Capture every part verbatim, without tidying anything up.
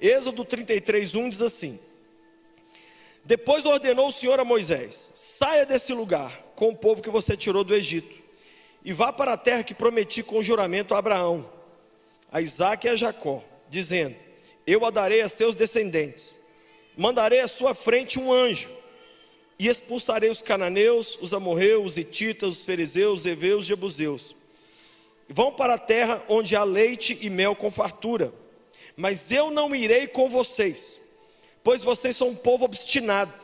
Êxodo trinta e três, um diz assim: depois ordenou o Senhor a Moisés: saia desse lugar com o povo que você tirou do Egito, e vá para a terra que prometi com juramento a Abraão, a Isaque e a Jacó, dizendo: eu a darei a seus descendentes. Mandarei à sua frente um anjo, e expulsarei os cananeus, os amorreus, os hititas, os fariseus, os heveus, os jebuseus. Vão para a terra onde há leite e mel com fartura. Mas eu não irei com vocês, pois vocês são um povo obstinado,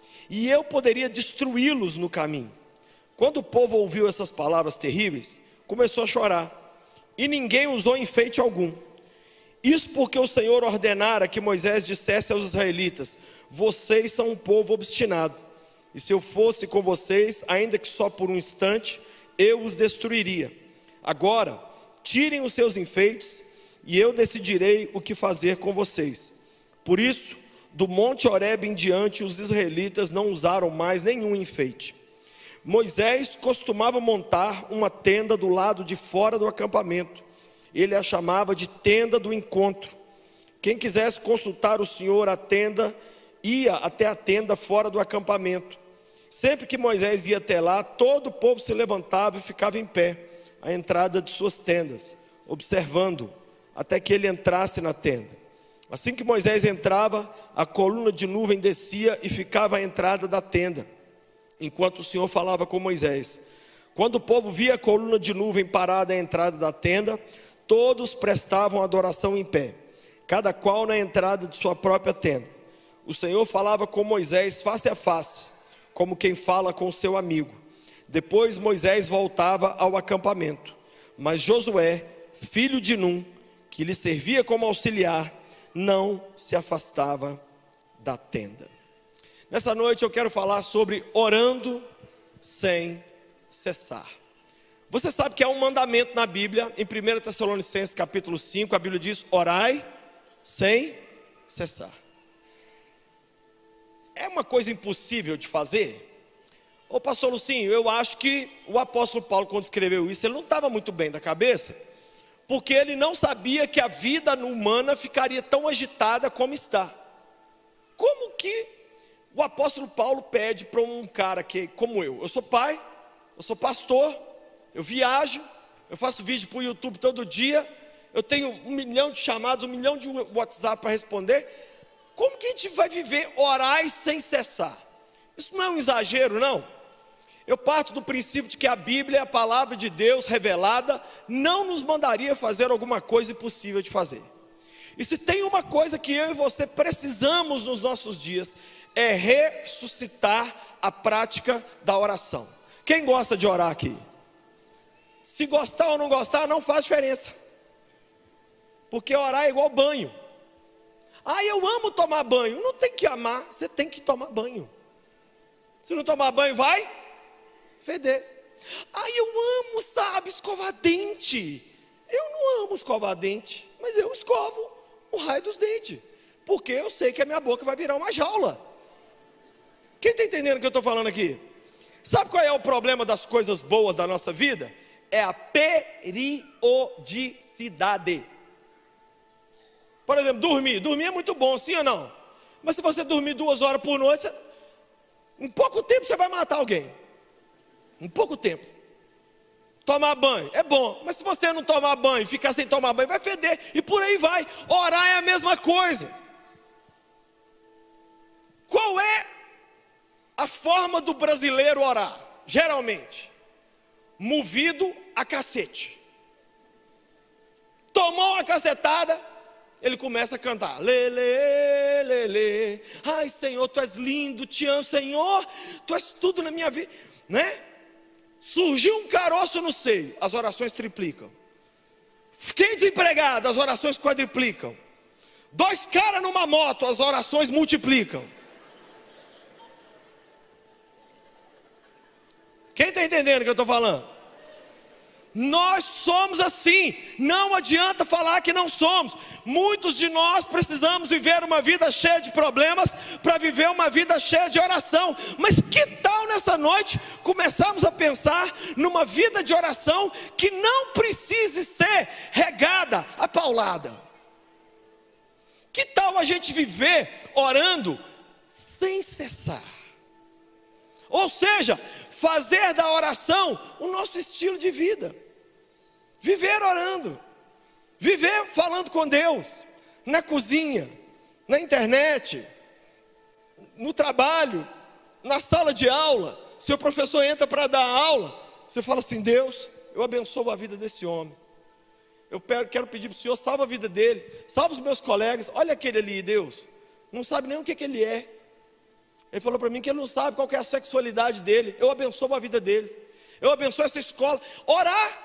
e eu poderia destruí-los no caminho. Quando o povo ouviu essas palavras terríveis, começou a chorar, e ninguém usou enfeite algum. Isso porque o Senhor ordenara que Moisés dissesse aos israelitas: vocês são um povo obstinado, e se eu fosse com vocês, ainda que só por um instante, eu os destruiria. Agora, tirem os seus enfeites, e eu decidirei o que fazer com vocês. Por isso, do monte Horebe em diante, os israelitas não usaram mais nenhum enfeite. Moisés costumava montar uma tenda do lado de fora do acampamento. Ele a chamava de tenda do encontro. Quem quisesse consultar o Senhor, a tenda, ia até a tenda fora do acampamento. Sempre que Moisés ia até lá, todo o povo se levantava e ficava em pé, à entrada de suas tendas, observando até que ele entrasse na tenda. Assim que Moisés entrava, a coluna de nuvem descia e ficava à entrada da tenda, enquanto o Senhor falava com Moisés. Quando o povo via a coluna de nuvem parada à entrada da tenda, todos prestavam adoração em pé, cada qual na entrada de sua própria tenda. O Senhor falava com Moisés face a face, como quem fala com seu amigo. Depois Moisés voltava ao acampamento, mas Josué, filho de Num, que lhe servia como auxiliar, não se afastava da tenda. Nessa noite eu quero falar sobre orando sem cessar. Você sabe que há um mandamento na Bíblia, em primeira Tessalonicenses capítulo cinco, a Bíblia diz: orai sem cessar. É uma coisa impossível de fazer? Ô pastor Lucinho, eu acho que o apóstolo Paulo, quando escreveu isso, ele não estava muito bem da cabeça, porque ele não sabia que a vida humana ficaria tão agitada como está. Como que o apóstolo Paulo pede para um cara que, como eu, eu sou pai, eu sou pastor, eu viajo, eu faço vídeo para o YouTube todo dia, eu tenho um milhão de chamados, um milhão de WhatsApp para responder. Como que a gente vai viver orar sem cessar? Isso não é um exagero, não? Eu parto do princípio de que a Bíblia, a palavra de Deus revelada, não nos mandaria fazer alguma coisa impossível de fazer. E se tem uma coisa que eu e você precisamos nos nossos dias, é ressuscitar a prática da oração. Quem gosta de orar aqui? Se gostar ou não gostar, não faz diferença, porque orar é igual banho. Ah, eu amo tomar banho. Não tem que amar, você tem que tomar banho. Se não tomar banho, vai feder. Ah, eu amo, sabe, escovar dente. Eu não amo escovar dente, mas eu escovo o raio dos dentes, porque eu sei que a minha boca vai virar uma jaula. Quem está entendendo o que eu estou falando aqui? Sabe qual é o problema das coisas boas da nossa vida? É a periodicidade. Por exemplo, dormir. Dormir é muito bom, sim ou não? Mas se você dormir duas horas por noite, você... em pouco tempo você vai matar alguém. Em pouco tempo. Tomar banho é bom, mas se você não tomar banho, ficar sem tomar banho, vai feder, e por aí vai. Orar é a mesma coisa. Qual é a forma do brasileiro orar? Geralmente, movido a cacete. Tomou uma cacetada, ele começa a cantar: lele, lele, ai Senhor, Tu és lindo, te amo, Senhor, Tu és tudo na minha vida, né? Surgiu um caroço no seio, as orações triplicam. Fiquei desempregado, as orações quadriplicam. Dois caras numa moto, as orações multiplicam. Quem está entendendo o que eu estou falando? Nós somos assim, não adianta falar que não somos. Muitos de nós precisamos viver uma vida cheia de problemas para viver uma vida cheia de oração. Mas que tal nessa noite começarmos a pensar numa vida de oração que não precise ser regada a paulada? Que tal a gente viver orando sem cessar? Ou seja, fazer da oração o nosso estilo de vida. Viver orando, viver falando com Deus, na cozinha, na internet, no trabalho, na sala de aula. Se o professor entra para dar aula, você fala assim: Deus, eu abençoo a vida desse homem. Eu quero pedir para o Senhor, salva a vida dele, salva os meus colegas. Olha aquele ali, Deus, não sabe nem o que, que ele é. Ele falou para mim que ele não sabe qual que é a sexualidade dele. Eu abençoo a vida dele, eu abençoo essa escola. Orar.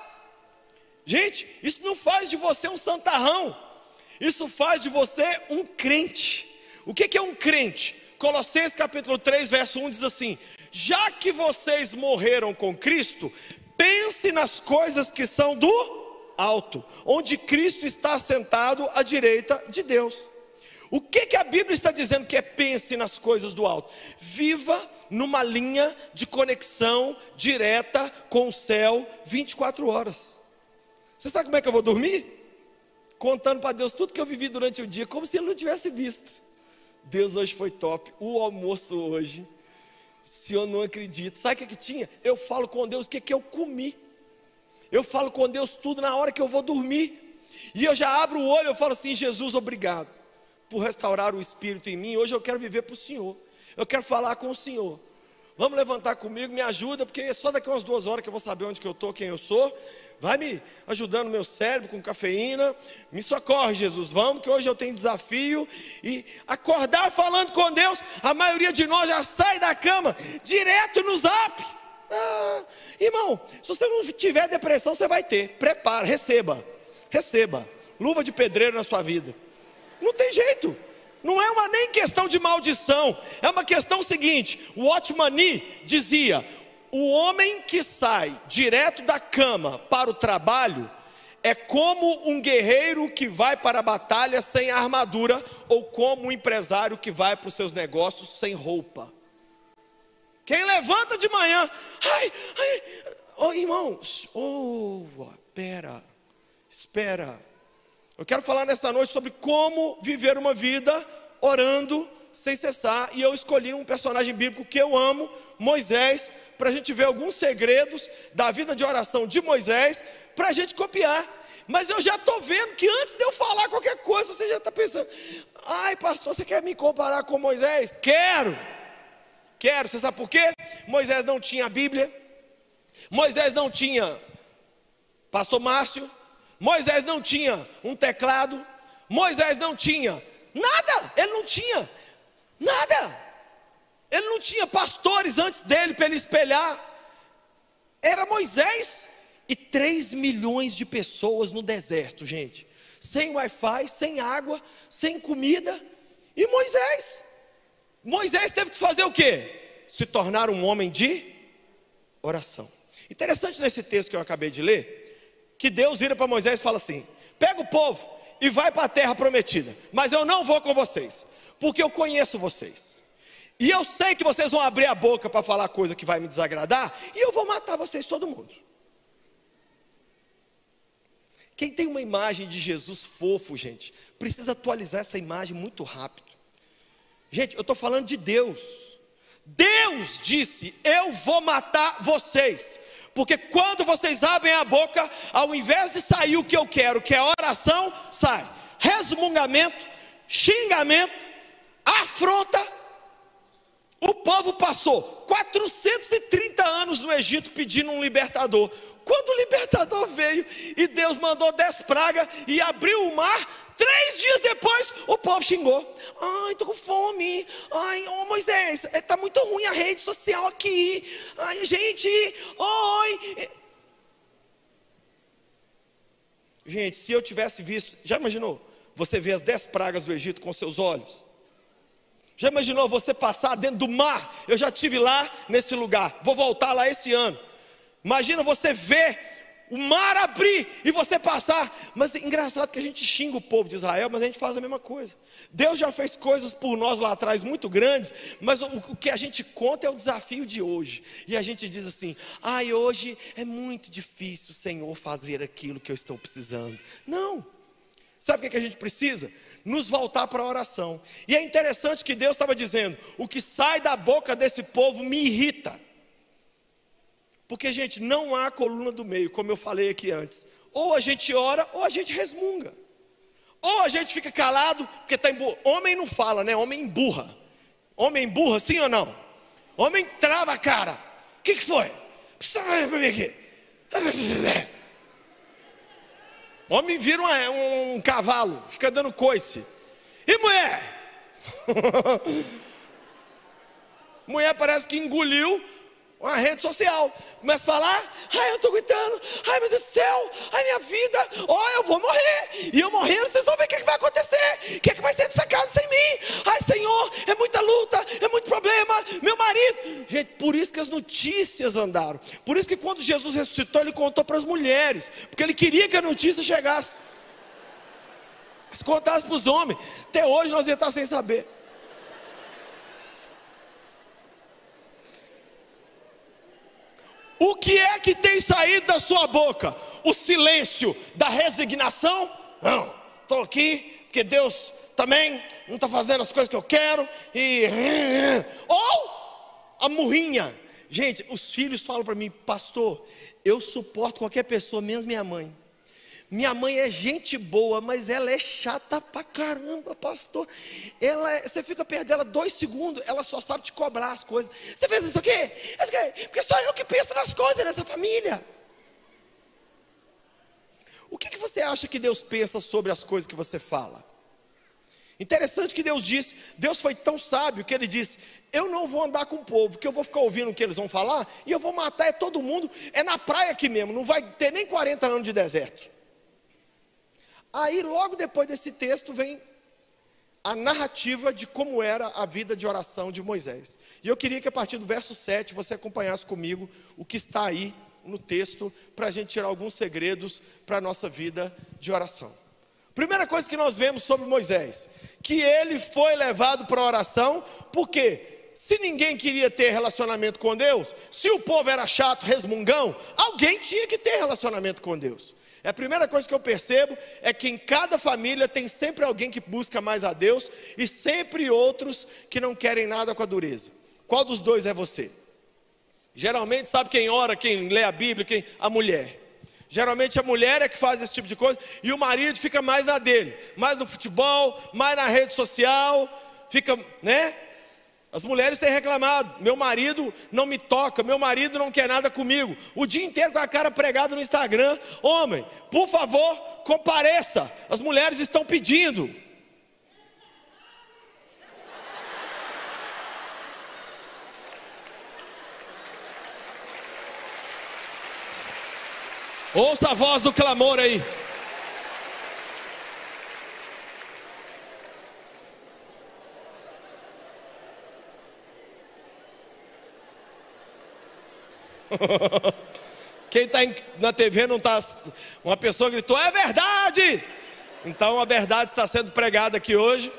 Gente, isso não faz de você um santarrão, isso faz de você um crente. O que, que é um crente? Colossenses capítulo três, verso um diz assim: já que vocês morreram com Cristo, pense nas coisas que são do alto, onde Cristo está sentado à direita de Deus. O que, que a Bíblia está dizendo que é pense nas coisas do alto? Viva numa linha de conexão direta com o céu vinte e quatro horas. Você sabe como é que eu vou dormir? Contando para Deus tudo que eu vivi durante o dia, como se Ele não tivesse visto. Deus, hoje foi top, o almoço hoje, o Senhor não acredita. Sabe o que, que tinha? Eu falo com Deus o que, que eu comi. Eu falo com Deus tudo na hora que eu vou dormir. E eu já abro o olho, eu falo assim: Jesus, obrigado por restaurar o Espírito em mim. Hoje eu quero viver para o Senhor, eu quero falar com o Senhor. Vamos levantar comigo, me ajuda, porque só daqui a umas duas horas que eu vou saber onde que eu estou, quem eu sou. Vai me ajudando meu cérebro com cafeína. Me socorre, Jesus, vamos, que hoje eu tenho desafio. E acordar falando com Deus, a maioria de nós já sai da cama direto no zap. Ah, irmão, se você não tiver depressão, você vai ter. Prepara, receba, receba luva de pedreiro na sua vida. Não tem jeito. Não é uma nem questão de maldição, é uma questão seguinte. O Otmani dizia: o homem que sai direto da cama para o trabalho é como um guerreiro que vai para a batalha sem armadura, ou como um empresário que vai para os seus negócios sem roupa. Quem levanta de manhã, ai, ai, oh, irmãos, oh, espera, espera. Eu quero falar nessa noite sobre como viver uma vida orando sem cessar. E eu escolhi um personagem bíblico que eu amo, Moisés, para a gente ver alguns segredos da vida de oração de Moisés, para a gente copiar. Mas eu já estou vendo que antes de eu falar qualquer coisa, você já está pensando: ai, pastor, você quer me comparar com Moisés? Quero, quero. Você sabe por quê? Moisés não tinha a Bíblia, Moisés não tinha pastor Márcio, Moisés não tinha um teclado, Moisés não tinha nada, ele não tinha nada, ele não tinha pastores antes dele para ele espelhar. Era Moisés e três milhões de pessoas no deserto, gente, sem Wi-Fi, sem água, sem comida. E Moisés, Moisés teve que fazer o quê? Se tornar um homem de oração. Interessante nesse texto que eu acabei de ler, que Deus vira para Moisés e fala assim: pega o povo e vai para a terra prometida, mas eu não vou com vocês, porque eu conheço vocês, e eu sei que vocês vão abrir a boca para falar coisa que vai me desagradar, e eu vou matar vocês todo mundo. Quem tem uma imagem de Jesus fofo, gente, precisa atualizar essa imagem muito rápido. Gente, eu estou falando de Deus. Deus disse: eu vou matar vocês, porque quando vocês abrem a boca, ao invés de sair o que eu quero, que é oração, sai resmungamento, xingamento, afronta. O povo passou quatrocentos e trinta anos no Egito pedindo um libertador. Quando o libertador veio e Deus mandou dez pragas e abriu o mar, três dias depois o povo xingou: ai, estou com fome, ai, oh, Moisés, está muito ruim a rede social aqui, ai, gente, oi. Gente, se eu tivesse visto, já imaginou você ver as dez pragas do Egito com seus olhos? Já imaginou você passar dentro do mar? Eu já estive lá nesse lugar, vou voltar lá esse ano. Imagina você ver o mar abrir e você passar. Mas é engraçado que a gente xinga o povo de Israel, mas a gente faz a mesma coisa. Deus já fez coisas por nós lá atrás muito grandes, mas o, o que a gente conta é o desafio de hoje. E a gente diz assim: ai, hoje é muito difícil, Senhor, fazer aquilo que eu estou precisando. Não. Sabe o que a gente precisa? nos voltar para a oração. E é interessante que Deus estava dizendo: o que sai da boca desse povo me irrita. Porque, gente, não há coluna do meio, como eu falei aqui antes. Ou a gente ora, ou a gente resmunga. Ou a gente fica calado, porque está emburra. Homem não fala, né? Homem emburra. Homem emburra, sim ou não? Homem trava a cara. O que, que foi? Precisa ver comigo aqui. Homem vira uma, um, um cavalo, fica dando coice. E mulher? Mulher parece que engoliu uma rede social. Começa a falar: ai, eu estou aguentando, ai meu Deus do céu, ai minha vida, ó, oh, eu vou morrer. E eu morrendo, vocês vão ver o que, é que vai acontecer. O que, é que vai ser dessa casa sem mim? Ai Senhor, é muita luta, é muito problema, meu marido. Gente, por isso que as notícias andaram. Por isso que quando Jesus ressuscitou, Ele contou para as mulheres, porque Ele queria que a notícia chegasse. Se contasse para os homens, até hoje nós ia estar sem saber. O que é que tem saído da sua boca? O silêncio da resignação? Não, estou aqui porque Deus também não está fazendo as coisas que eu quero. E... Ou a murrinha. Gente, os filhos falam para mim: pastor, eu suporto qualquer pessoa, menos minha mãe. Minha mãe é gente boa, mas ela é chata pra caramba, pastor. Ela é, você fica perto dela dois segundos, ela só sabe te cobrar as coisas. Você fez isso aqui? Isso aqui? Porque só eu que penso nas coisas nessa família. O que, que você acha que Deus pensa sobre as coisas que você fala? Interessante que Deus disse, Deus foi tão sábio que Ele disse: eu não vou andar com o povo, que eu vou ficar ouvindo o que eles vão falar, e eu vou matar é todo mundo, é na praia aqui mesmo, não vai ter nem quarenta anos de deserto. Aí logo depois desse texto vem a narrativa de como era a vida de oração de Moisés. E eu queria que a partir do verso sete você acompanhasse comigo o que está aí no texto, para a gente tirar alguns segredos para a nossa vida de oração. Primeira coisa que nós vemos sobre Moisés, que ele foi levado para a oração, porque se ninguém queria ter relacionamento com Deus, se o povo era chato, resmungão, alguém tinha que ter relacionamento com Deus. A primeira coisa que eu percebo é que em cada família tem sempre alguém que busca mais a Deus e sempre outros que não querem nada com a dureza. Qual dos dois é você? Geralmente, sabe quem ora, quem lê a Bíblia? Quem? A mulher. Geralmente a mulher é que faz esse tipo de coisa e o marido fica mais na dele, mais no futebol, mais na rede social, fica, né? As mulheres têm reclamado: meu marido não me toca, meu marido não quer nada comigo, o dia inteiro com a cara pregada no Instagram. Homem, por favor, compareça, as mulheres estão pedindo. Ouça a voz do clamor aí. Quem está na T V não está. Uma pessoa gritou: é verdade! Então a verdade está sendo pregada aqui hoje.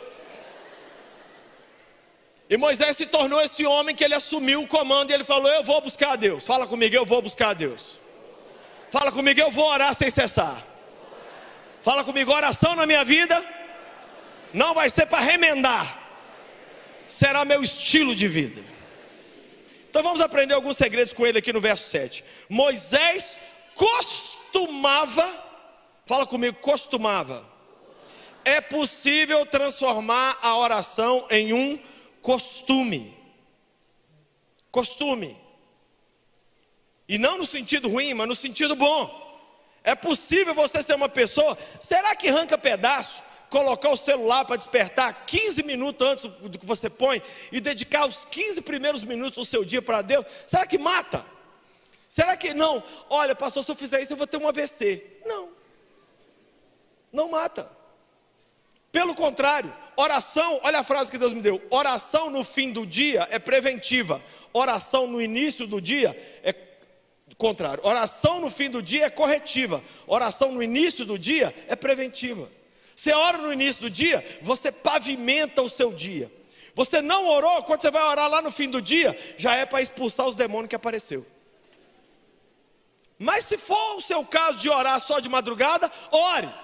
E Moisés se tornou esse homem que ele assumiu o comando e ele falou: eu vou buscar a Deus. Fala comigo: eu vou buscar a Deus. Fala comigo: eu vou orar sem cessar. Fala comigo: oração na minha vida não vai ser para remendar, será meu estilo de vida. Então vamos aprender alguns segredos com ele aqui no verso sete. Moisés costumava, fala comigo, costumava. É possível transformar a oração em um costume. Costume. E não no sentido ruim, mas no sentido bom. É possível você ser uma pessoa, será que arranca pedaço? Colocar o celular para despertar quinze minutos antes do que você põe e dedicar os quinze primeiros minutos do seu dia para Deus? Será que mata? Será que não? Olha, pastor, se eu fizer isso eu vou ter um A V C. Não, não mata. Pelo contrário, oração, olha a frase que Deus me deu: oração no fim do dia é preventiva, oração no início do dia é contrário. Oração no fim do dia é corretiva, oração no início do dia é preventiva. Você ora no início do dia, você pavimenta o seu dia. Você não orou, quando você vai orar lá no fim do dia, já é para expulsar os demônios que apareceu. Mas se for o seu caso de orar só de madrugada, ore.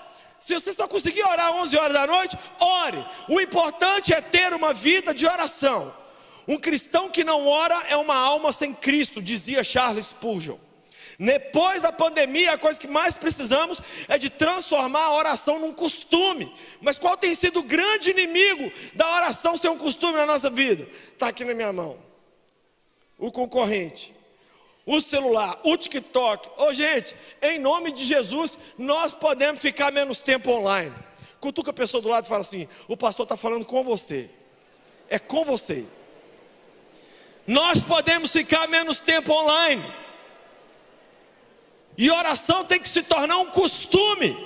Se você só conseguir orar onze horas da noite, ore. O importante é ter uma vida de oração. Um cristão que não ora é uma alma sem Cristo, dizia Charles Spurgeon. Depois da pandemia, a coisa que mais precisamos é de transformar a oração num costume. Mas qual tem sido o grande inimigo da oração ser um costume na nossa vida? Está aqui na minha mão. O concorrente, o celular, o TikTok. Ô oh, gente, em nome de Jesus, nós podemos ficar menos tempo online. Cutuca a pessoa do lado e fala assim: o pastor está falando com você. É com você. Nós podemos ficar menos tempo online. E oração tem que se tornar um costume.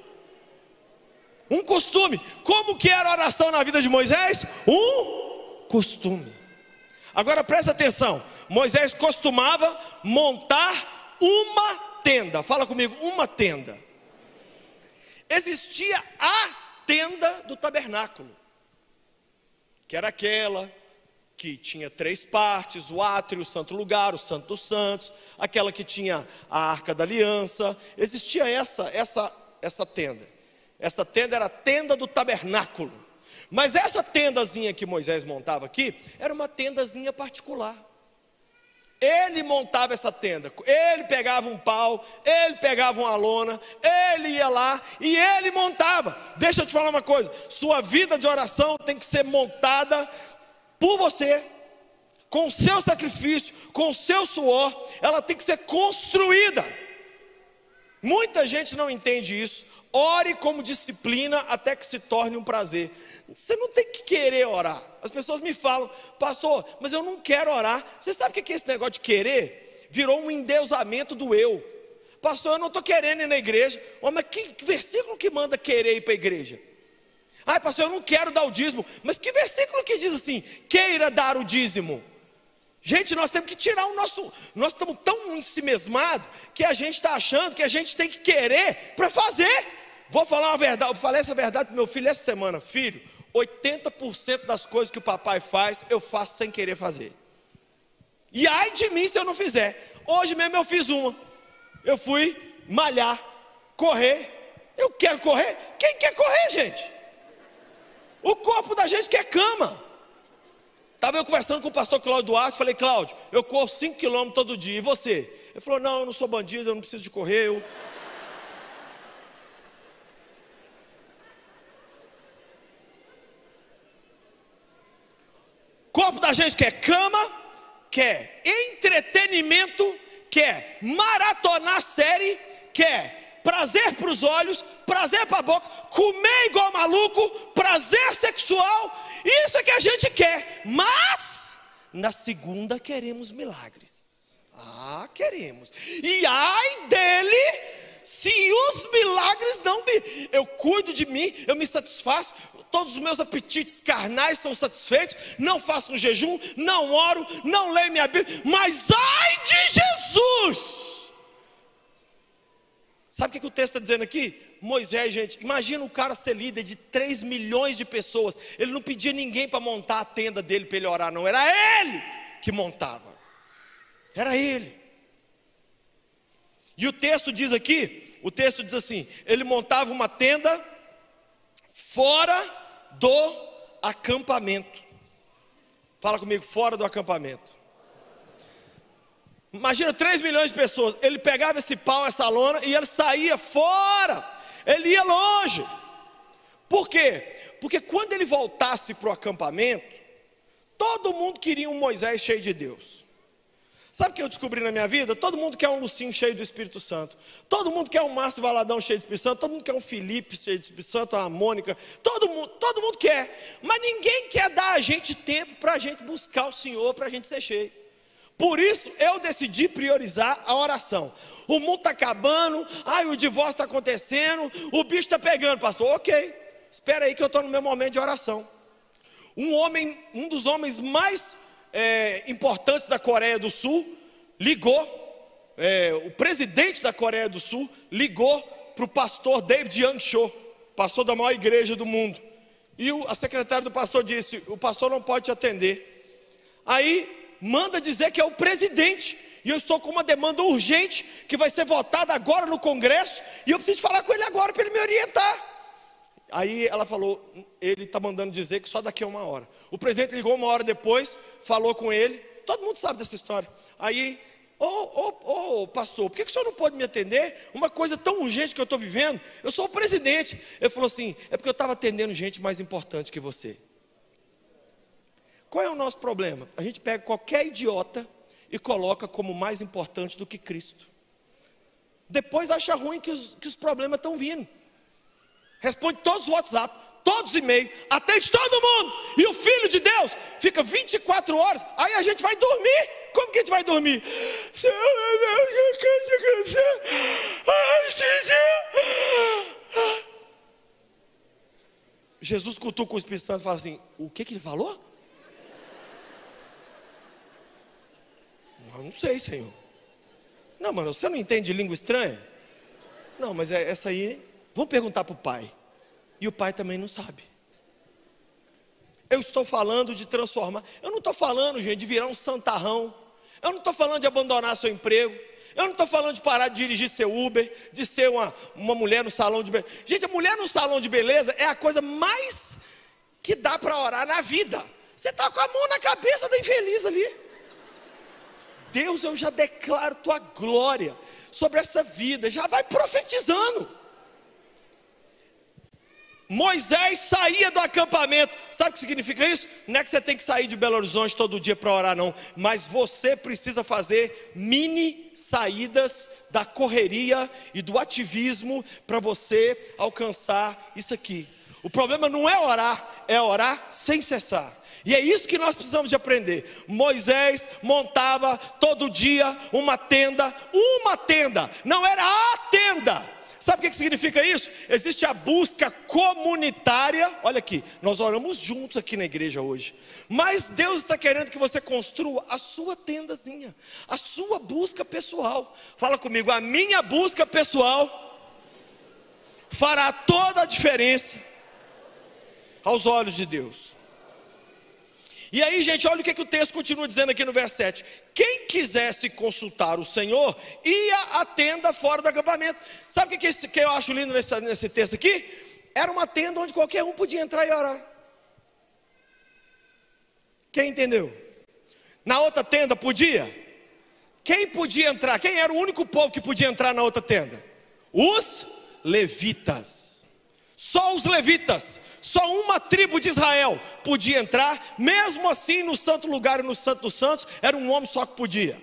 Um costume. Como que era a oração na vida de Moisés? Um costume. Agora presta atenção. Moisés costumava montar uma tenda. Fala comigo, uma tenda. Existia a tenda do tabernáculo, que era aquela que tinha três partes: o átrio, o santo lugar, o santo dos santos, aquela que tinha a arca da aliança. Existia essa, essa, essa tenda. Essa tenda era a tenda do tabernáculo. Mas essa tendazinha que Moisés montava aqui, era uma tendazinha particular. Ele montava essa tenda, ele pegava um pau, ele pegava uma lona, ele ia lá e ele montava. Deixa eu te falar uma coisa: sua vida de oração tem que ser montada por você, com o seu sacrifício, com o seu suor. Ela tem que ser construída. Muita gente não entende isso. Ore como disciplina até que se torne um prazer. Você não tem que querer orar. As pessoas me falam: pastor, mas eu não quero orar. Você sabe o que é esse negócio de querer? Virou um endeusamento do eu. Pastor, eu não estou querendo ir na igreja. Oh, mas que, que versículo que manda querer ir para a igreja? Ai, pastor, eu não quero dar o dízimo. Mas que versículo que diz assim: queira dar o dízimo? Gente, nós temos que tirar o nosso... Nós estamos tão ensimesmados que a gente está achando que a gente tem que querer para fazer. Vou falar uma verdade, eu falei essa verdade para meu filho essa semana: filho, oitenta por cento das coisas que o papai faz, eu faço sem querer fazer. E ai de mim se eu não fizer. Hoje mesmo eu fiz uma. Eu fui malhar, correr. Eu quero correr? Quem quer correr, gente? O corpo da gente quer cama. Estava eu conversando com o pastor Cláudio Duarte. Falei: Cláudio, eu corro cinco quilômetros todo dia, e você? Ele falou: não, eu não sou bandido, eu não preciso de correr, eu... O corpo da gente quer cama, quer entretenimento, quer maratonar série, quer prazer para os olhos, prazer para a boca, comer igual maluco, prazer sexual. Isso é que a gente quer. Mas na segunda queremos milagres. Ah, queremos. E ai dele se os milagres não virem. Eu cuido de mim, eu me satisfaço, todos os meus apetites carnais são satisfeitos, não faço um jejum, não oro, não leio minha Bíblia, mas ai de Jesus! Sabe o que, que o texto está dizendo aqui? Moisés, gente, imagina o cara ser líder de três milhões de pessoas. Ele não pedia ninguém para montar a tenda dele para ele orar, não. Era ele que montava. Era ele. E o texto diz aqui, o texto diz assim: ele montava uma tenda fora do acampamento. Fala comigo, fora do acampamento. Imagina três milhões de pessoas. Ele pegava esse pau, essa lona, e ele saía fora. Ele ia longe. Por quê? Porque quando ele voltasse para o acampamento, todo mundo queria um Moisés cheio de Deus. Sabe o que eu descobri na minha vida? Todo mundo quer um Lucinho cheio do Espírito Santo. Todo mundo quer um Márcio Valadão cheio do Espírito Santo. Todo mundo quer um Felipe cheio do Espírito Santo, uma Mônica. Todo mundo, todo mundo quer. Mas ninguém quer dar a gente tempo para a gente buscar o Senhor, para a gente ser cheio. Por isso eu decidi priorizar a oração. O mundo está acabando, ai, o divórcio está acontecendo, o bicho está pegando, pastor. Ok, espera aí que eu estou no meu momento de oração. Um homem, um dos homens mais é, importantes da Coreia do Sul, ligou, é, o presidente da Coreia do Sul ligou para o pastor David Young Cho, pastor da maior igreja do mundo. E o, a secretária do pastor disse: o pastor não pode te atender. Aí manda dizer que é o presidente, e eu estou com uma demanda urgente, que vai ser votada agora no Congresso, e eu preciso falar com ele agora para ele me orientar. Aí ela falou, ele está mandando dizer que só daqui a uma hora. O presidente ligou uma hora depois, falou com ele, todo mundo sabe dessa história. Aí, ô ô, ô, pastor, por que, que o senhor não pode me atender? Uma coisa tão urgente que eu estou vivendo, eu sou o presidente. Ele falou assim, é porque eu estava atendendo gente mais importante que você. Qual é o nosso problema? A gente pega qualquer idiota e coloca como mais importante do que Cristo. Depois acha ruim que os, que os problemas estão vindo. Responde todos os WhatsApp, todos os e-mails, atende todo mundo. E o Filho de Deus fica vinte e quatro horas. Aí a gente vai dormir. Como que a gente vai dormir? Jesus cutuca o Espírito Santo e fala assim, o que que ele falou? Eu não sei, Senhor. Não, mano, você não entende língua estranha? Não, mas é essa aí. Vamos perguntar para o pai. E o pai também não sabe. Eu estou falando de transformar. Eu não estou falando, gente, de virar um santarrão. Eu não estou falando de abandonar seu emprego. Eu não estou falando de parar de dirigir seu Uber, de ser uma, uma mulher no salão de beleza. Gente, a mulher no salão de beleza é a coisa mais que dá para orar na vida. Você está com a mão na cabeça da infeliz ali. Deus, eu já declaro tua glória sobre essa vida. Já vai profetizando. Moisés saía do acampamento. Sabe o que significa isso? Não é que você tem que sair de Belo Horizonte todo dia para orar, não. Mas você precisa fazer mini saídas da correria e do ativismo para você alcançar isso aqui. O problema não é orar, é orar sem cessar. E é isso que nós precisamos de aprender. Moisés montava todo dia uma tenda, uma tenda, não era a tenda. Sabe o que significa isso? Existe a busca comunitária. Olha aqui, nós oramos juntos aqui na igreja hoje. Mas Deus está querendo que você construa a sua tendazinha, a sua busca pessoal. Fala comigo, a minha busca pessoal fará toda a diferença aos olhos de Deus. E aí, gente, olha o que, que o texto continua dizendo aqui no verso sete. Quem quisesse consultar o Senhor, ia à tenda fora do acampamento. Sabe o que, que, que eu acho lindo nesse, nesse texto aqui? Era uma tenda onde qualquer um podia entrar e orar. Quem entendeu? Na outra tenda podia? Quem podia entrar? Quem era o único povo que podia entrar na outra tenda? Os levitas. Só os levitas. Só uma tribo de Israel podia entrar. Mesmo assim, no santo lugar e no santo dos santos, era um homem só que podia.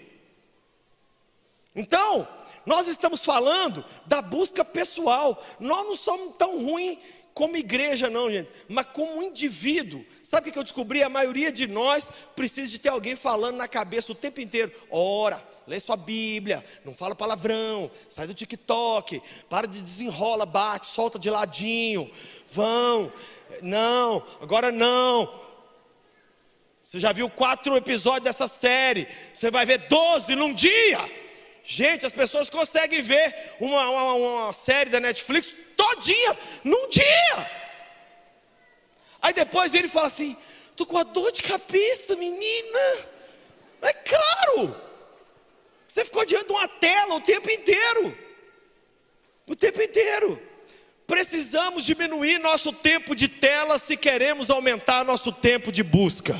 Então, nós estamos falando da busca pessoal. Nós não somos tão ruins como igreja não, gente, mas como indivíduo. Sabe o que eu descobri? A maioria de nós precisa de ter alguém falando na cabeça o tempo inteiro. Ora, lê sua Bíblia, não fala palavrão, sai do TikTok, para de desenrola, bate, solta de ladinho, vão, não, agora não. Você já viu quatro episódios dessa série, você vai ver doze num dia. Gente, as pessoas conseguem ver uma, uma, uma série da Netflix todinha, num dia. Aí depois ele fala assim, tô com uma dor de cabeça, menina. É claro, você ficou diante de uma tela o tempo inteiro. O tempo inteiro. Precisamos diminuir nosso tempo de tela se queremos aumentar nosso tempo de busca.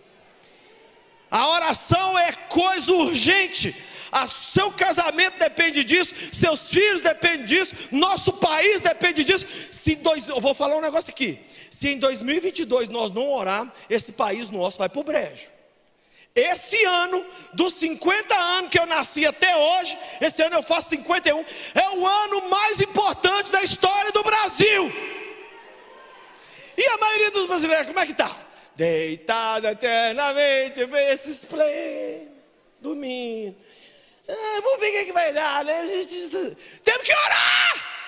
A oração é coisa urgente. A seu casamento depende disso, seus filhos dependem disso, nosso país depende disso. Se dois, eu vou falar um negócio aqui. Se em dois mil e vinte e dois nós não orarmos, esse país nosso vai para o brejo. Esse ano, dos cinquenta anos que eu nasci até hoje, esse ano eu faço cinquenta e um, é o ano mais importante da história do Brasil. E a maioria dos brasileiros, como é que está? Deitado eternamente, vê esses play, dormindo. Ah, vamos ver o que, é que vai dar, né? A gente... Temos que orar!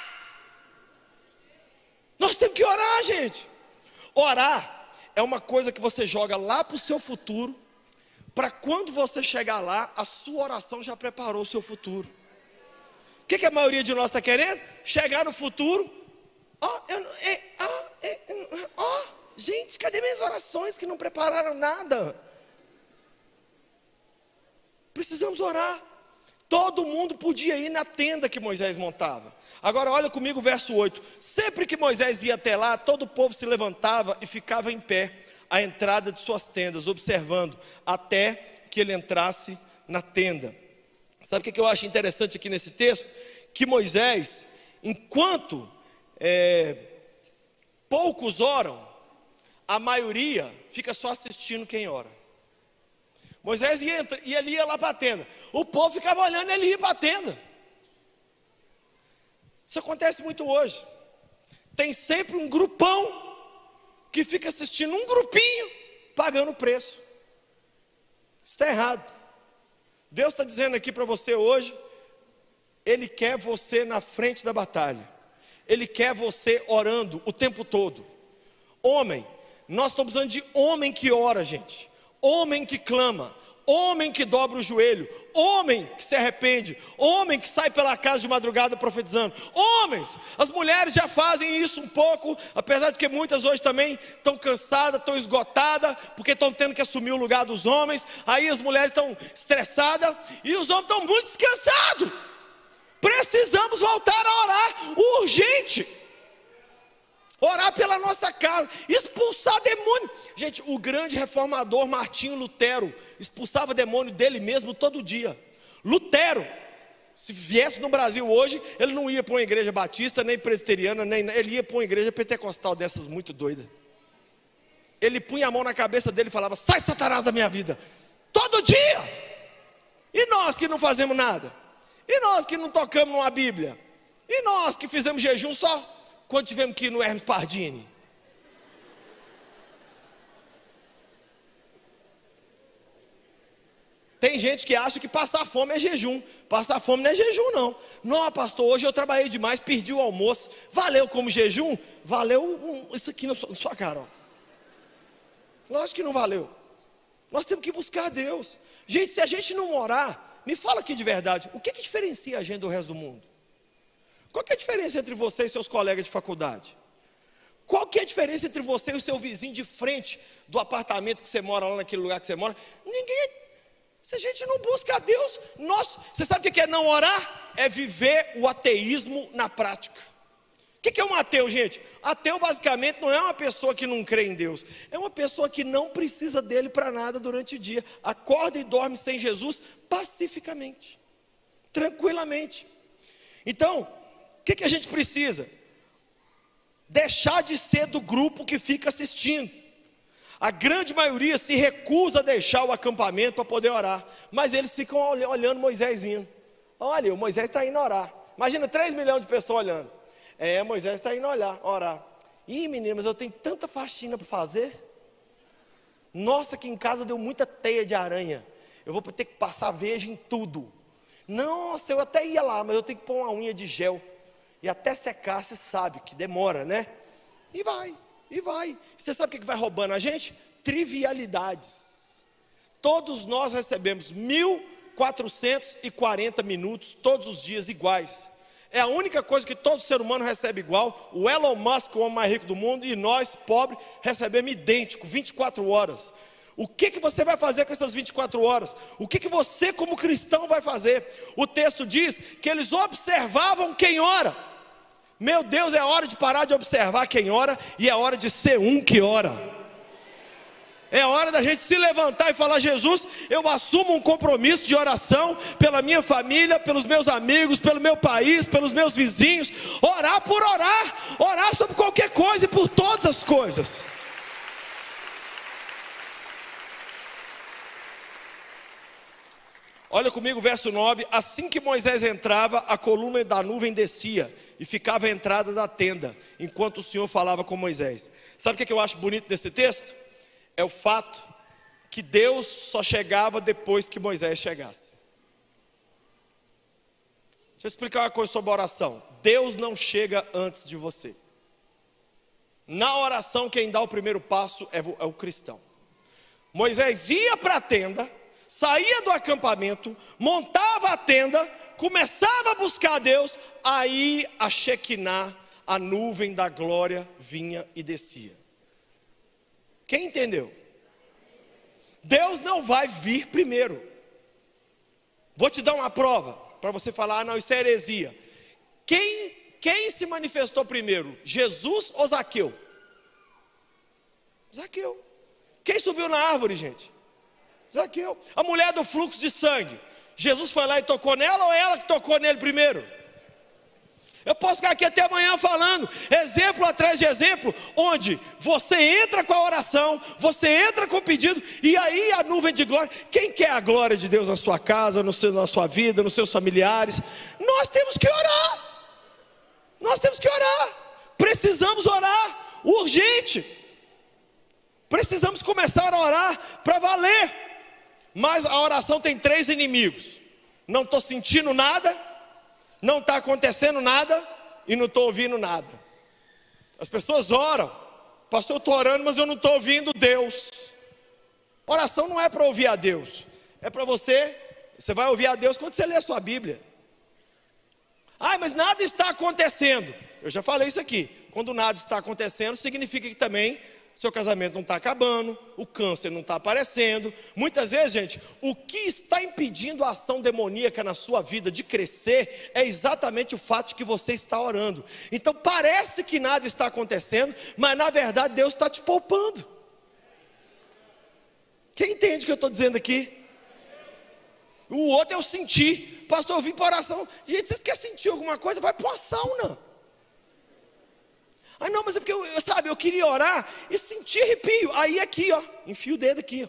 Nós temos que orar, gente. Orar é uma coisa que você joga lá para o seu futuro, para quando você chegar lá, a sua oração já preparou o seu futuro. O que, que a maioria de nós está querendo? Chegar no futuro. Ó, oh, eu, é, oh, é, oh, gente, cadê minhas orações que não prepararam nada? Precisamos orar. Todo mundo podia ir na tenda que Moisés montava. Agora olha comigo o verso oito. Sempre que Moisés ia até lá, todo o povo se levantava e ficava em pé à entrada de suas tendas, observando, até que ele entrasse na tenda. Sabe o que eu acho interessante aqui nesse texto? Que Moisés, enquanto é, poucos oram, a maioria fica só assistindo quem ora. Moisés ia, e ele ia lá para a tenda. O povo ficava olhando e ele ia para a tenda. Isso acontece muito hoje. Tem sempre um grupão que fica assistindo um grupinho, pagando o preço. Isso está errado. Deus está dizendo aqui para você hoje, Ele quer você na frente da batalha. Ele quer você orando o tempo todo. Homem, nós estamos precisando de homem que ora, gente. Homem que clama, homem que dobra o joelho, homem que se arrepende, homem que sai pela casa de madrugada profetizando. Homens, as mulheres já fazem isso um pouco, apesar de que muitas hoje também estão cansadas, estão esgotadas, porque estão tendo que assumir o lugar dos homens. Aí as mulheres estão estressadas e os homens estão muito descansados. Precisamos voltar a orar urgente. Orar pela nossa casa, expulsar demônio. Gente, o grande reformador Martinho Lutero expulsava demônio dele mesmo todo dia. Lutero, se viesse no Brasil hoje, ele não ia para uma igreja batista, nem presbiteriana, nem, ele ia para uma igreja pentecostal dessas muito doidas. Ele punha a mão na cabeça dele e falava: sai, Satanás, da minha vida, todo dia. E nós que não fazemos nada? E nós que não tocamos numa Bíblia? E nós que fizemos jejum só quando tivemos que ir no Hermes Pardini? Tem gente que acha que passar fome é jejum. Passar fome não é jejum, não. Não, pastor, hoje eu trabalhei demais, perdi o almoço. Valeu como jejum? Valeu um, isso aqui na sua, na sua cara, ó. Lógico que não valeu. Nós temos que buscar a Deus. Gente, se a gente não orar, me fala aqui de verdade, o que que diferencia a gente do resto do mundo? Qual que é a diferença entre você e seus colegas de faculdade? Qual que é a diferença entre você e o seu vizinho de frente do apartamento que você mora, lá naquele lugar que você mora? Ninguém. Se a gente não busca a Deus, nós, você sabe o que é não orar? É viver o ateísmo na prática. O que é um ateu, gente? Ateu basicamente não é uma pessoa que não crê em Deus. É uma pessoa que não precisa dele para nada durante o dia. Acorda e dorme sem Jesus pacificamente, tranquilamente. Então, o que, que a gente precisa? Deixar de ser do grupo que fica assistindo. A grande maioria se recusa a deixar o acampamento para poder orar, mas eles ficam olhando Moisés indo. Olha, o Moisés está indo orar. Imagina três milhões de pessoas olhando. É, Moisés está indo olhar, orar. Ih, menino, mas eu tenho tanta faxina para fazer. Nossa, aqui em casa deu muita teia de aranha. Eu vou ter que passar veja em tudo. Nossa, eu até ia lá, mas eu tenho que pôr uma unha de gel. E até secar, você sabe que demora, né? E vai, e vai. Você sabe o que vai roubando a gente? Trivialidades. Todos nós recebemos mil quatrocentos e quarenta minutos todos os dias iguais. É a única coisa que todo ser humano recebe igual. O Elon Musk, o homem mais rico do mundo, e nós, pobres, recebemos idêntico, vinte e quatro horas. O que, que você vai fazer com essas vinte e quatro horas? O que, que você como cristão vai fazer? O texto diz que eles observavam quem ora. Meu Deus, é hora de parar de observar quem ora e é hora de ser um que ora. É hora da gente se levantar e falar: Jesus, eu assumo um compromisso de oração pela minha família, pelos meus amigos, pelo meu país, pelos meus vizinhos. Orar por orar, orar sobre qualquer coisa e por todas as coisas. Olha comigo o verso nove. Assim que Moisés entrava, a coluna da nuvem descia e ficava à entrada da tenda, enquanto o Senhor falava com Moisés. Sabe o que eu acho bonito desse texto? É o fato que Deus só chegava depois que Moisés chegasse. Deixa eu explicar uma coisa sobre a oração. Deus não chega antes de você. Na oração, quem dá o primeiro passo é o, é o cristão. Moisés ia para a tenda, saía do acampamento, montava a tenda, começava a buscar a Deus, aí a Shekinah, a nuvem da glória, vinha e descia. Quem entendeu? Deus não vai vir primeiro. Vou te dar uma prova, para você falar, ah, não, isso é heresia. Quem, quem se manifestou primeiro, Jesus ou Zaqueu? Zaqueu. Quem subiu na árvore, gente? Zaqueu. A mulher do fluxo de sangue, Jesus foi lá e tocou nela ou ela que tocou nele primeiro? Eu posso ficar aqui até amanhã falando, exemplo atrás de exemplo, onde você entra com a oração, você entra com o pedido, e aí a nuvem de glória. Quem quer a glória de Deus na sua casa, no seu, na sua vida, nos seus familiares? Nós temos que orar, nós temos que orar, precisamos orar, urgente, precisamos começar a orar para valer. Mas a oração tem três inimigos: não estou sentindo nada, não está acontecendo nada e não estou ouvindo nada. As pessoas oram, pastor, eu estou orando, mas eu não estou ouvindo Deus. Oração não é para ouvir a Deus, é para você, você vai ouvir a Deus quando você lê a sua Bíblia. Ah, mas nada está acontecendo. Eu já falei isso aqui, quando nada está acontecendo, significa que também seu casamento não está acabando, o câncer não está aparecendo. Muitas vezes, gente, o que está impedindo a ação demoníaca na sua vida de crescer é exatamente o fato de que você está orando. Então parece que nada está acontecendo, mas na verdade Deus está te poupando. Quem entende o que eu estou dizendo aqui? O outro é o sentir. Pastor, eu vim para oração. Gente, vocês querem sentir alguma coisa? Vai para uma sauna. Ah, não, mas é porque eu, eu, sabe, eu queria orar e sentir arrepio. Aí aqui, ó, enfia o dedo aqui, ó.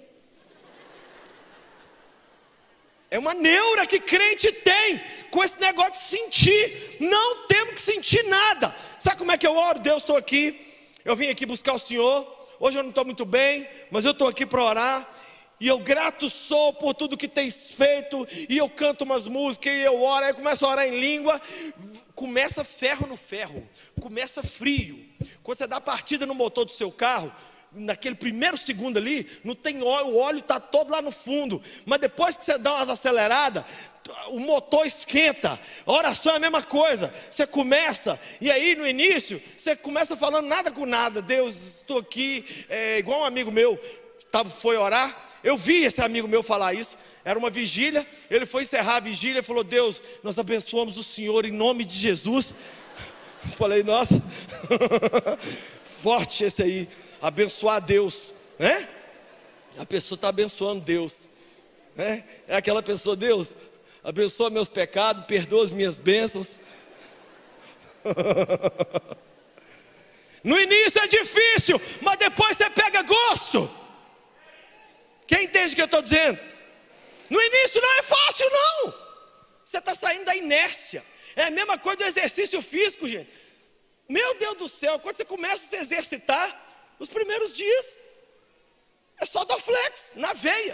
É uma neura que crente tem com esse negócio de sentir. Não temos que sentir nada. Sabe como é que eu oro? Deus, estou aqui, eu vim aqui buscar o Senhor. Hoje eu não estou muito bem, mas eu estou aqui para orar. E eu grato sou por tudo que tens feito. E eu canto umas músicas e eu oro. Aí eu começo a orar em língua. Começa ferro no ferro, começa frio. Quando você dá a partida no motor do seu carro, naquele primeiro segundo ali, não tem óleo, o óleo está todo lá no fundo. Mas depois que você dá umas aceleradas, o motor esquenta. A oração é a mesma coisa. Você começa, e aí no início, você começa falando nada com nada. Deus, estou aqui, é, igual um amigo meu tava, foi orar. Eu vi esse amigo meu falar isso. Era uma vigília, ele foi encerrar a vigília e falou: Deus, nós abençoamos o Senhor em nome de Jesus. Falei, nossa, forte esse aí, abençoar Deus, né? A pessoa está abençoando Deus, né? É aquela pessoa: Deus, abençoa meus pecados, perdoa as minhas bênçãos. No início é difícil, mas depois você pega gosto. Quem entende o que eu estou dizendo? No início não é fácil, não. Você está saindo da inércia. É a mesma coisa do exercício físico, gente. Meu Deus do céu, quando você começa a se exercitar, os primeiros dias é só dar flex, na veia.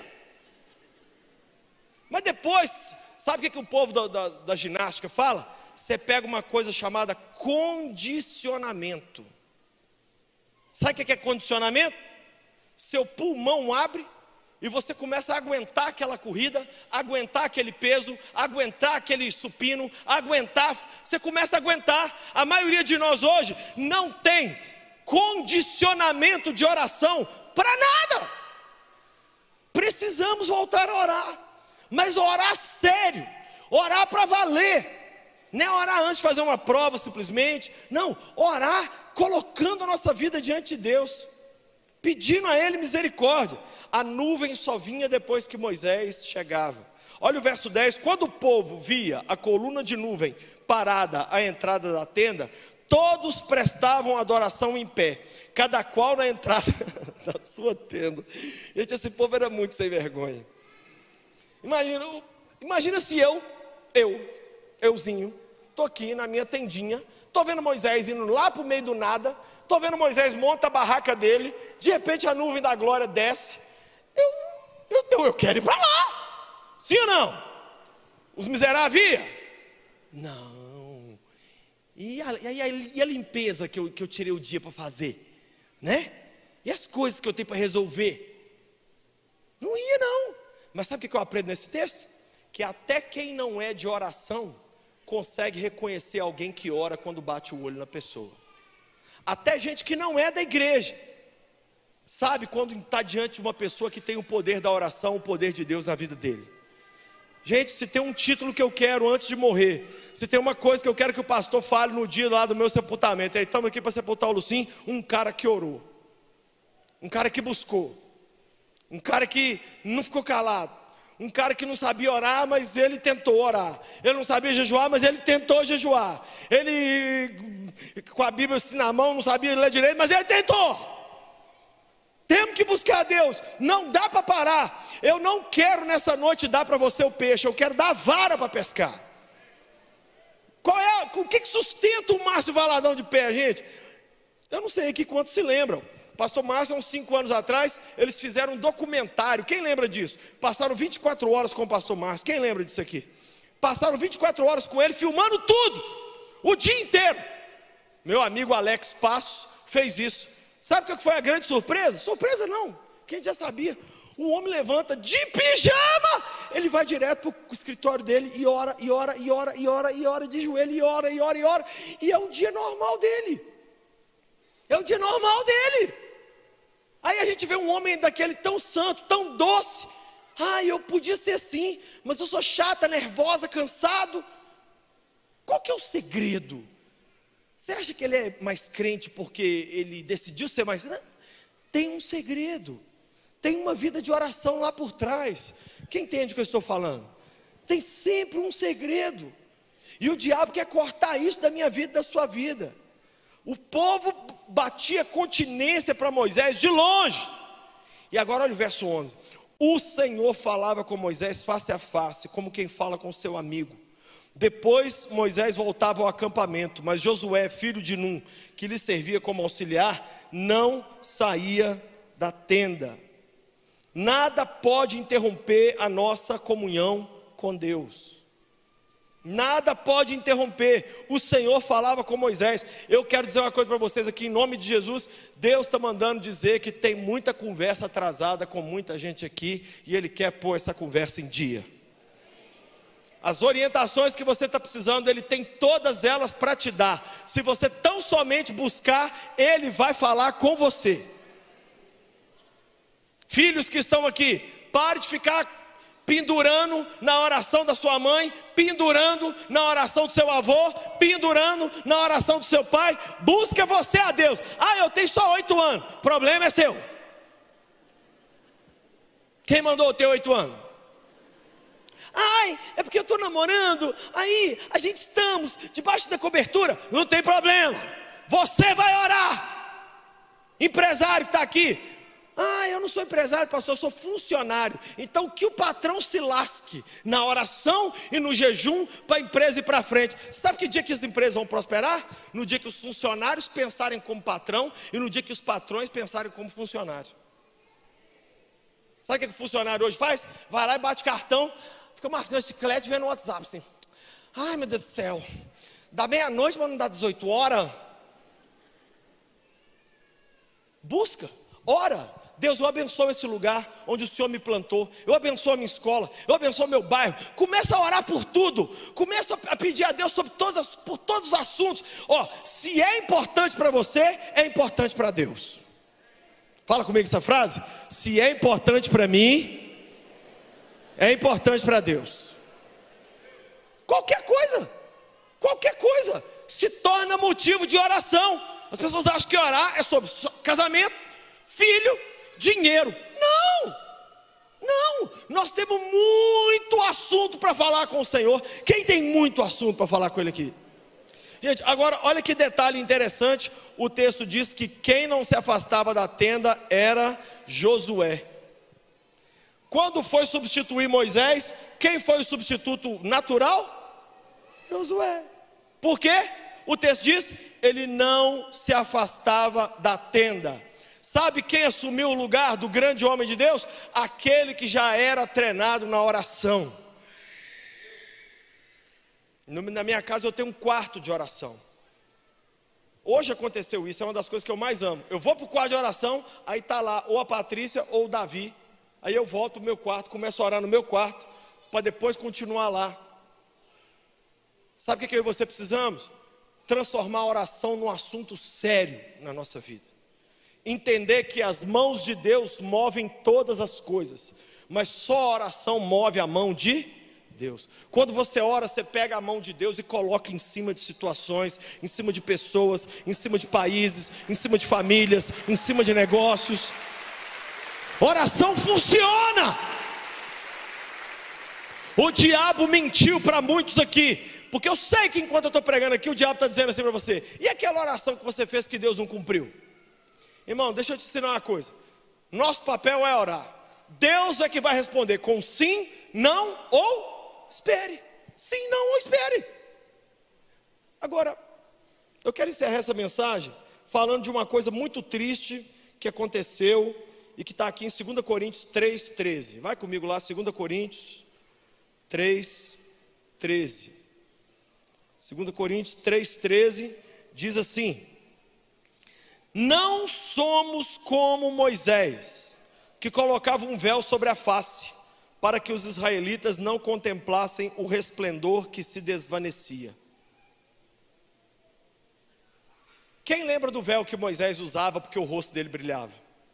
Mas depois, sabe o que, que o povo da, da, da ginástica fala? Você pega uma coisa chamada condicionamento. Sabe o que, que é condicionamento? Seu pulmão abre e você começa a aguentar aquela corrida, aguentar aquele peso, aguentar aquele supino, aguentar, você começa a aguentar. A maioria de nós hoje não tem condicionamento de oração para nada. Precisamos voltar a orar, mas orar sério, orar para valer. Não é orar antes de fazer uma prova simplesmente, não, orar colocando a nossa vida diante de Deus, pedindo a Ele misericórdia. A nuvem só vinha depois que Moisés chegava. Olha o verso dez: quando o povo via a coluna de nuvem parada à entrada da tenda, todos prestavam adoração em pé, cada qual na entrada da sua tenda. Gente, esse povo era muito sem vergonha. Imagina, imagina se eu, eu, euzinho, estou aqui na minha tendinha, estou vendo Moisés indo lá para o meio do nada, estou vendo Moisés monta a barraca dele, de repente a nuvem da glória desce. Eu, eu, eu, eu quero ir para lá. Sim ou não? Os miseráveis iam? Não. E a, e, a, e a limpeza que eu, que eu tirei o dia para fazer? Né? E as coisas que eu tenho para resolver? Não ia não. Mas sabe o que eu aprendo nesse texto? Que até quem não é de oração consegue reconhecer alguém que ora quando bate o olho na pessoa. Até gente que não é da igreja sabe quando está diante de uma pessoa que tem o poder da oração, o poder de Deus na vida dele. Gente, se tem um título que eu quero antes de morrer, se tem uma coisa que eu quero que o pastor fale no dia lá do meu sepultamento, aí estamos aqui para sepultar o Lucim, um cara que orou, um cara que buscou, um cara que não ficou calado, um cara que não sabia orar, mas ele tentou orar. Ele não sabia jejuar, mas ele tentou jejuar. Ele, com a Bíblia assim na mão, não sabia ler direito, mas ele tentou. Temos que buscar a Deus, não dá para parar. Eu não quero nessa noite dar para você o peixe, eu quero dar a vara para pescar. Qual é, o que sustenta o Márcio Valadão de pé, gente? Eu não sei aqui quantos se lembram. Pastor Márcio, há uns cinco anos atrás, eles fizeram um documentário. Quem lembra disso? Passaram vinte e quatro horas com o pastor Márcio. Quem lembra disso aqui? Passaram vinte e quatro horas com ele, filmando tudo, o dia inteiro. Meu amigo Alex Passos fez isso. Sabe o que foi a grande surpresa? Surpresa não, quem já sabia. O homem levanta de pijama, ele vai direto para o escritório dele e ora, e ora, e ora, e ora, e ora de joelho, e ora, e ora, e ora. E é o dia normal dele. É o dia normal dele. Aí a gente vê um homem daquele tão santo, tão doce. Ah, eu podia ser assim, mas eu sou chata, nervosa, cansado. Qual que é o segredo? Você acha que ele é mais crente porque ele decidiu ser mais crente? Tem um segredo. Tem uma vida de oração lá por trás. Quem entende o que eu estou falando? Tem sempre um segredo. E o diabo quer cortar isso da minha vida, da sua vida. O povo batia continência para Moisés de longe. E agora olha o verso onze. O Senhor falava com Moisés face a face, como quem fala com seu amigo. Depois Moisés voltava ao acampamento, mas Josué, filho de Num, que lhe servia como auxiliar, não saía da tenda. Nada pode interromper a nossa comunhão com Deus. Nada pode interromper. O Senhor falava com Moisés. Eu quero dizer uma coisa para vocês aqui, em nome de Jesus. Deus está mandando dizer que tem muita conversa atrasada com muita gente aqui, e Ele quer pôr essa conversa em dia. As orientações que você está precisando, Ele tem todas elas para te dar. Se você tão somente buscar, Ele vai falar com você. Filhos que estão aqui, pare de ficar pendurando na oração da sua mãe, pendurando na oração do seu avô, pendurando na oração do seu pai. Busca você a Deus. Ah, eu tenho só oito anos. O problema é seu. Quem mandou ter oito anos? Ai, é porque eu estou namorando. Aí, a gente estamos debaixo da cobertura. Não tem problema. Você vai orar. Empresário que está aqui. Ah, eu não sou empresário, pastor, eu sou funcionário. Então que o patrão se lasque na oração e no jejum para a empresa ir para frente. Você sabe que dia que as empresas vão prosperar? No dia que os funcionários pensarem como patrão e no dia que os patrões pensarem como funcionário. Sabe o que o funcionário hoje faz? Vai lá e bate cartão, fica marcando chiclete e vendo no WhatsApp assim. Ai, meu Deus do céu, dá meia-noite, mas não dá dezoito horas. Busca, ora. Deus, eu abençoo esse lugar onde o Senhor me plantou. Eu abençoo a minha escola. Eu abençoo o meu bairro. Começa a orar por tudo. Começa a pedir a Deus sobre todas as, por todos os assuntos. Ó, se é importante para você, é importante para Deus. Fala comigo essa frase. Se é importante para mim, é importante para Deus. Qualquer coisa, qualquer coisa se torna motivo de oração. As pessoas acham que orar é sobre casamento, filho, dinheiro. Não, não, nós temos muito assunto para falar com o Senhor. Quem tem muito assunto para falar com Ele aqui? Gente, agora olha que detalhe interessante. O texto diz que quem não se afastava da tenda era Josué. Quando foi substituir Moisés, quem foi o substituto natural? Josué. Por quê? O texto diz, ele não se afastava da tenda. Sabe quem assumiu o lugar do grande homem de Deus? Aquele que já era treinado na oração. Na minha casa eu tenho um quarto de oração. Hoje aconteceu isso, é uma das coisas que eu mais amo. Eu vou para o quarto de oração, aí está lá ou a Patrícia ou o Davi. Aí eu volto para o meu quarto, começo a orar no meu quarto, para depois continuar lá. Sabe o que eu e você precisamos? Transformar a oração num assunto sério na nossa vida. Entender que as mãos de Deus movem todas as coisas, mas só a oração move a mão de Deus. Quando você ora, você pega a mão de Deus e coloca em cima de situações, em cima de pessoas, em cima de países, em cima de famílias, em cima de negócios. Oração funciona. O diabo mentiu para muitos aqui, porque eu sei que enquanto eu estou pregando aqui, o diabo está dizendo assim para você: e aquela oração que você fez que Deus não cumpriu? Irmão, deixa eu te ensinar uma coisa. Nosso papel é orar. Deus é que vai responder com sim, não ou espere. Sim, não ou espere. Agora, eu quero encerrar essa mensagem falando de uma coisa muito triste que aconteceu e que está aqui em dois Coríntios três, treze. Vai comigo lá, dois Coríntios três, treze. dois Coríntios três, treze diz assim: não somos como Moisés, que colocava um véu sobre a face, para que os israelitas não contemplassem o resplendor que se desvanecia. Quem lembra do véu que Moisés usava porque o rosto dele brilhava?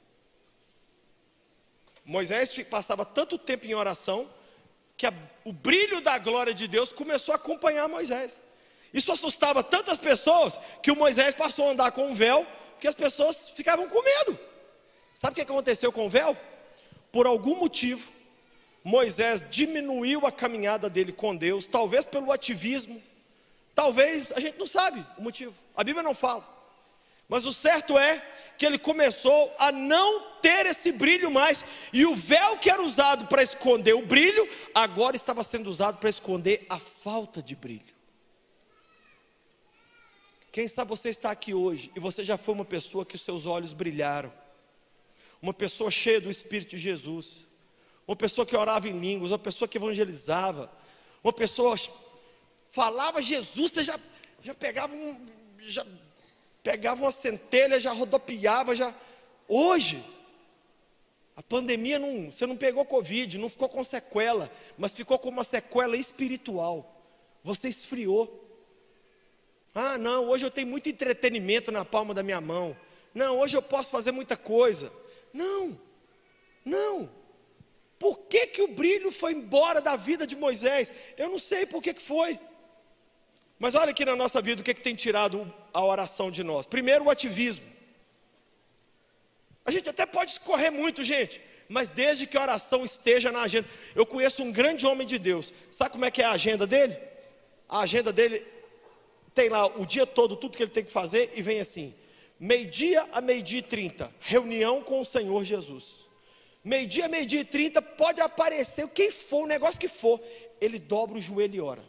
Moisés passava tanto tempo em oração que a, o brilho da glória de Deus começou a acompanhar Moisés. Isso assustava tantas pessoas que o Moisés passou a andar com um véu, que as pessoas ficavam com medo. Sabe o que aconteceu com o véu? Por algum motivo, Moisés diminuiu a caminhada dele com Deus, talvez pelo ativismo, talvez, a gente não sabe o motivo, a Bíblia não fala. Mas o certo é que ele começou a não ter esse brilho mais, e o véu que era usado para esconder o brilho, agora estava sendo usado para esconder a falta de brilho. Quem sabe você está aqui hoje e você já foi uma pessoa que os seus olhos brilharam, uma pessoa cheia do Espírito de Jesus, uma pessoa que orava em línguas, uma pessoa que evangelizava, uma pessoa falava Jesus, você já, já pegava um, já pegava uma centelha, já rodopiava, já. Hoje, a pandemia, não, você não pegou Covid, não ficou com sequela, mas ficou com uma sequela espiritual, você esfriou. Ah não, hoje eu tenho muito entretenimento na palma da minha mão, não, hoje eu posso fazer muita coisa. Não, não. Por que que o brilho foi embora da vida de Moisés? Eu não sei por que que foi. Mas olha aqui na nossa vida o que que tem tirado a oração de nós. Primeiro, o ativismo. A gente até pode escorrer muito, gente, mas desde que a oração esteja na agenda. Eu conheço um grande homem de Deus. Sabe como é que é a agenda dele? A agenda dele tem lá o dia todo, tudo que ele tem que fazer, e vem assim: meio-dia a meio-dia e trinta, reunião com o Senhor Jesus. Meio-dia a meio-dia e trinta, pode aparecer quem for, o negócio que for, ele dobra o joelho e ora.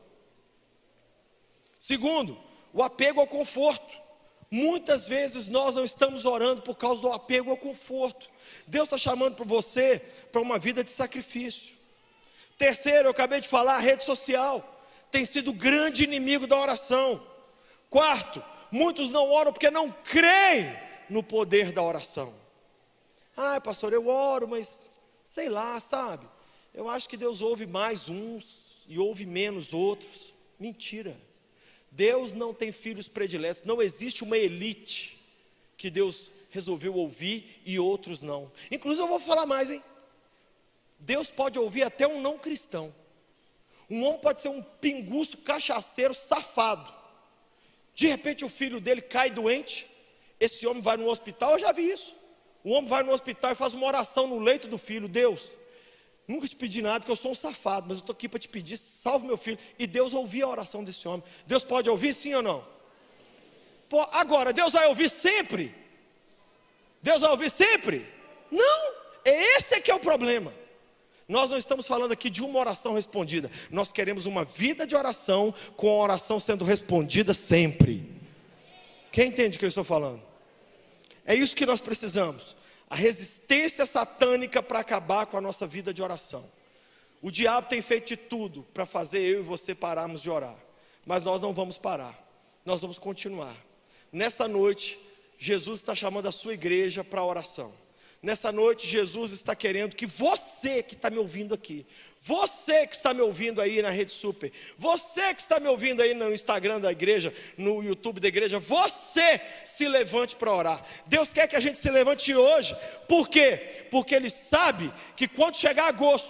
Segundo, o apego ao conforto. Muitas vezes nós não estamos orando por causa do apego ao conforto. Deus está chamando para você para uma vida de sacrifício. Terceiro, eu acabei de falar, a rede social tem sido o grande inimigo da oração. Quarto, muitos não oram porque não creem no poder da oração. Ah, pastor, eu oro, mas sei lá, sabe? Eu acho que Deus ouve mais uns e ouve menos outros. Mentira. Deus não tem filhos prediletos. Não existe uma elite que Deus resolveu ouvir e outros não. Inclusive eu vou falar mais, hein? Deus pode ouvir até um não cristão. Um homem pode ser um pinguço, cachaceiro, safado. De repente o filho dele cai doente, esse homem vai no hospital, eu já vi isso. O homem vai no hospital e faz uma oração no leito do filho: Deus, nunca te pedi nada, que eu sou um safado, mas eu estou aqui para te pedir, salve meu filho. E Deus ouvia a oração desse homem. Deus pode ouvir, sim ou não? Pô, agora, Deus vai ouvir sempre? Deus vai ouvir sempre? Não, esse é que é o problema. Nós não estamos falando aqui de uma oração respondida. Nós queremos uma vida de oração, com a oração sendo respondida sempre. Quem entende o que eu estou falando? É isso que nós precisamos. A resistência satânica para acabar com a nossa vida de oração. O diabo tem feito de tudo para fazer eu e você pararmos de orar. Mas nós não vamos parar. Nós vamos continuar. Nessa noite, Jesus está chamando a sua igreja para a oração. Nessa noite, Jesus está querendo que você que está me ouvindo aqui, você que está me ouvindo aí na Rede Super, você que está me ouvindo aí no Instagram da igreja, no YouTube da igreja, você se levante para orar. Deus quer que a gente se levante hoje. Por quê? Porque Ele sabe que quando chegar agosto,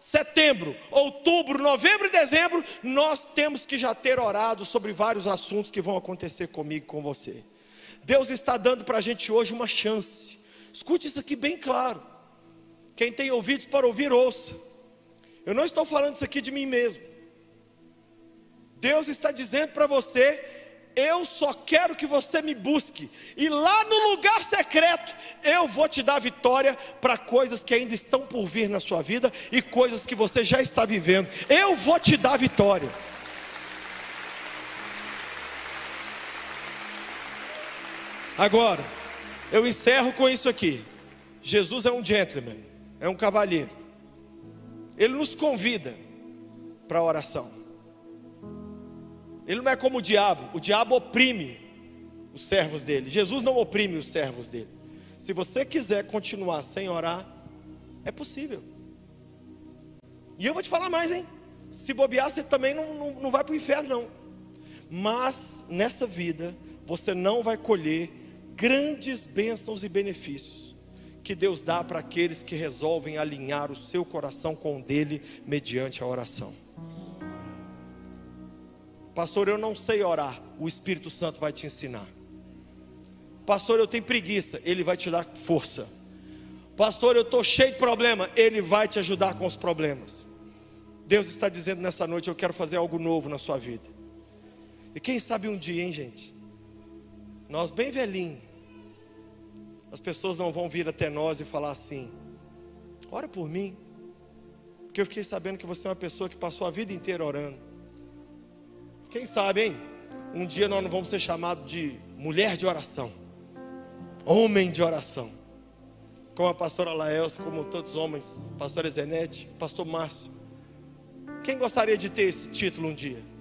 setembro, outubro, novembro e dezembro, nós temos que já ter orado sobre vários assuntos que vão acontecer comigo e com você. Deus está dando para a gente hoje uma chance. Escute isso aqui bem claro. Quem tem ouvidos para ouvir, ouça. Eu não estou falando isso aqui de mim mesmo. Deus está dizendo para você: eu só quero que você me busque, e lá no lugar secreto, eu vou te dar vitória para coisas que ainda estão por vir na sua vida, e coisas que você já está vivendo. Eu vou te dar vitória. Agora, eu encerro com isso aqui. Jesus é um gentleman, é um cavalheiro. Ele nos convida para a oração. Ele não é como o diabo. O diabo oprime os servos dele. Jesus não oprime os servos dele. Se você quiser continuar sem orar, é possível. E eu vou te falar mais, hein? Se bobear, você também não, não, não vai para o inferno, não. Mas nessa vida, você não vai colher grandes bênçãos e benefícios que Deus dá para aqueles que resolvem alinhar o seu coração com o dele mediante a oração. Pastor, eu não sei orar. O Espírito Santo vai te ensinar. Pastor, eu tenho preguiça. Ele vai te dar força. Pastor, eu estou cheio de problema. Ele vai te ajudar com os problemas. Deus está dizendo nessa noite: eu quero fazer algo novo na sua vida. E quem sabe um dia, hein, gente? Nós bem velhinho, as pessoas não vão vir até nós e falar assim: ora por mim, porque eu fiquei sabendo que você é uma pessoa que passou a vida inteira orando. Quem sabe, hein? Um dia nós não vamos ser chamados de mulher de oração, homem de oração, como a pastora Laelsa, como todos os homens, pastora Zenete, pastor Márcio. Quem gostaria de ter esse título um dia?